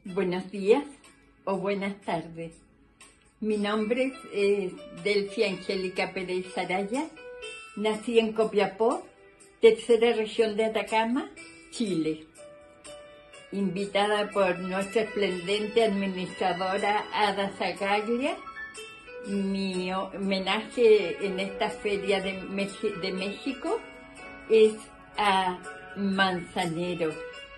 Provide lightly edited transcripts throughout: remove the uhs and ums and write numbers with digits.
Buenos días o buenas tardes. Mi nombre es Delfia Angélica Pérez Araya. Nací en Copiapó, tercera región de Atacama, Chile. Invitada por nuestra esplendente administradora Ada Zagaglia, mi homenaje en esta feria de México es a Manzanero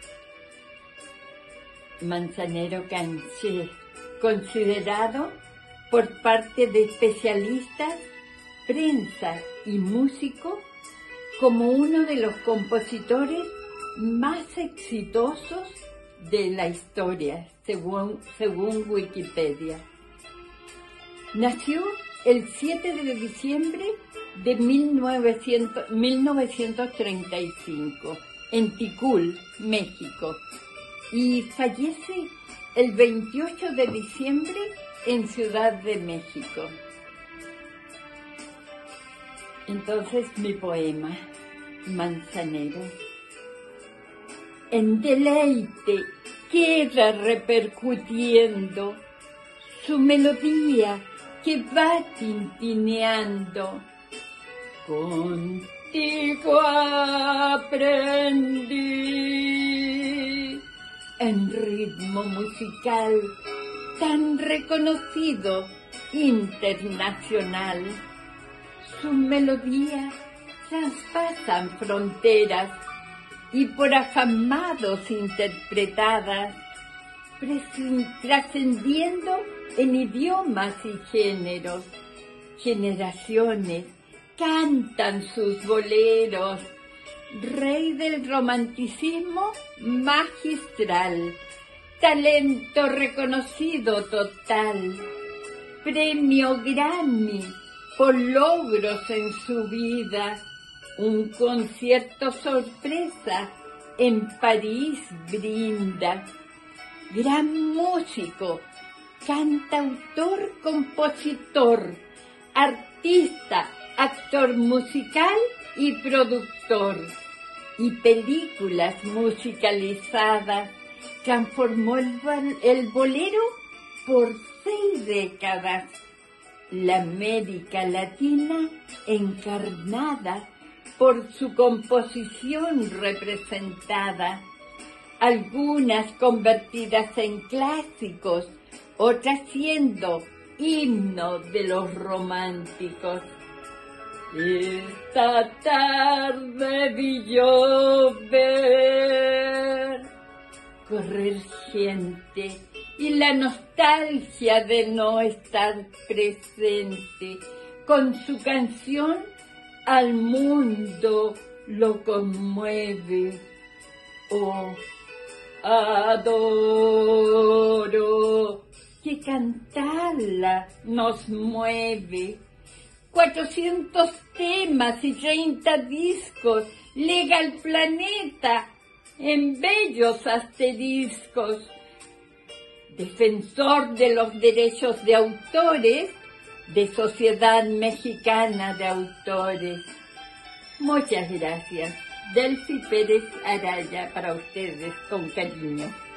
Canché, considerado por parte de especialistas, prensa y músicos como uno de los compositores más exitosos de la historia, según Wikipedia. Nació el 7 de diciembre de 1935 en Ticul, México, y fallece el 28 de diciembre en Ciudad de México. Entonces mi poema, Manzanero. En deleite queda repercutiendo su melodía que va tintineando. Contigo aprendí en ritmo musical tan reconocido internacional. Sus melodías traspasan fronteras y por afamados interpretadas, trascendiendo en idiomas y géneros. Generaciones cantan sus boleros, rey del romanticismo magistral, talento reconocido total, premio Grammy por logros en su vida, un concierto sorpresa en París brinda. Gran músico, cantautor, compositor, artista, actor musical y productor, y películas musicalizadas. Transformó el bolero por 6 décadas. La América Latina encarnada por su composición representada, algunas convertidas en clásicos, otras siendo himno de los románticos. Esta tarde vi llover, correr gente y la nostalgia de no estar presente. Con su canción al mundo lo conmueve. Oh, adoro que cantarla nos mueve. 400 temas y 30 discos lega al planeta en bellos asteriscos. Defensor de los derechos de autores de Sociedad Mexicana de Autores. Muchas gracias. Delfi Pérez Araya para ustedes con cariño.